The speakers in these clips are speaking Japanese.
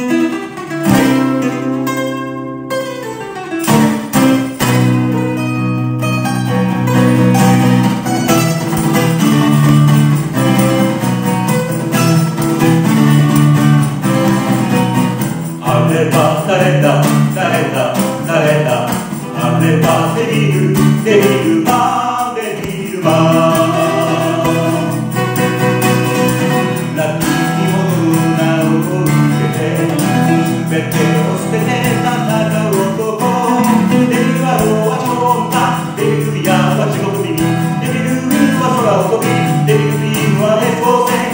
誰だあれはデビルマン亡き者の名を見つけて全てを捨てて戦う男デビルはローは超音デビルビアは地獄耳デビルウィンは空を飛びデビルビームは熱光線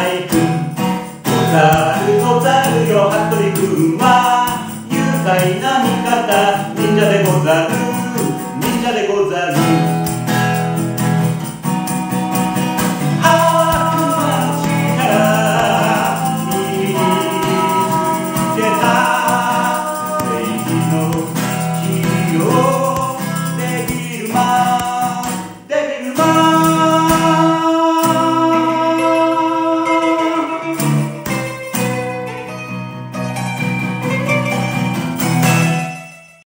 ざるよ服部君は愉快な